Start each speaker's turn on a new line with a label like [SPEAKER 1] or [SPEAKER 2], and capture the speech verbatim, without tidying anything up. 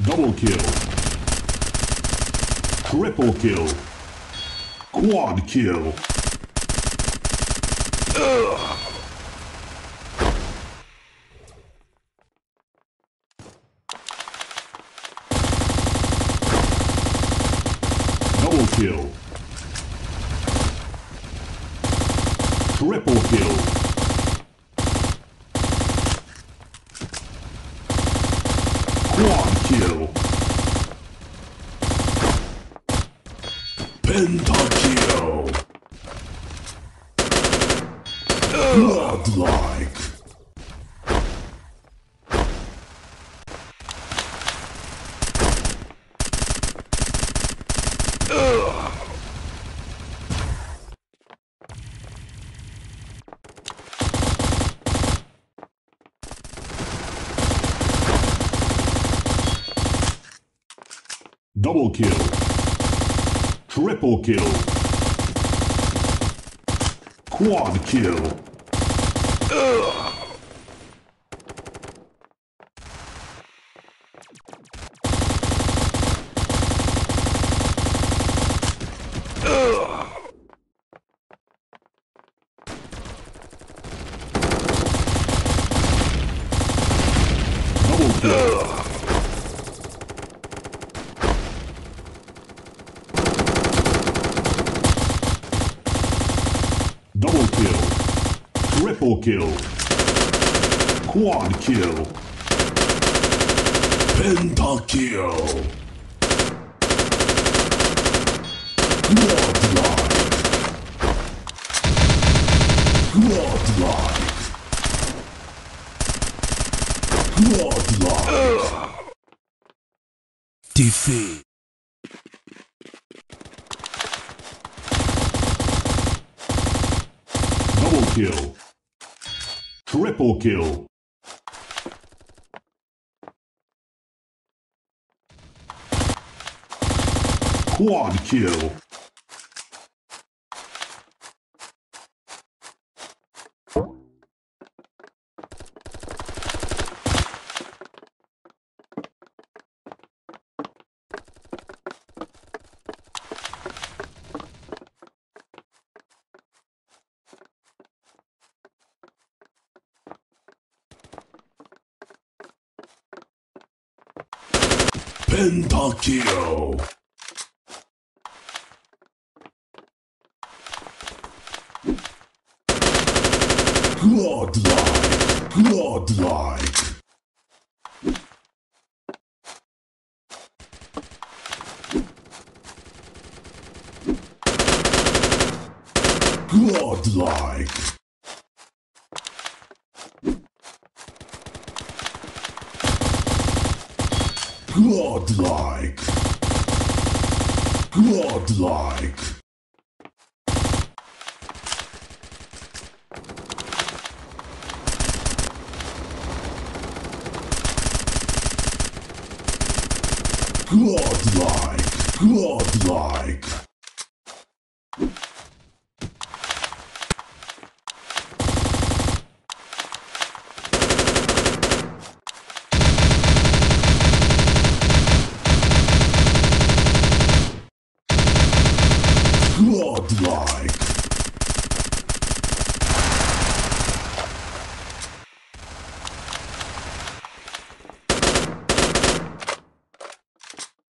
[SPEAKER 1] Double kill. Triple kill. Quad kill. Ugh. Double kill. Triple kill. Quad kill. Pentakill. Godlike. Ugh. Double kill. Triple kill. Quad kill. Ugh. Ugh. Double kill. Ugh. Double kill. Triple kill. Quad kill. Pentakill. Godlike. Godlike. Godlike. Ugh. Defeat. Double kill. Triple kill. Quad kill. Pentakill. Godlike. Godlike. Godlike. Godlike. Godlike. Godlike. Godlike. Godlike.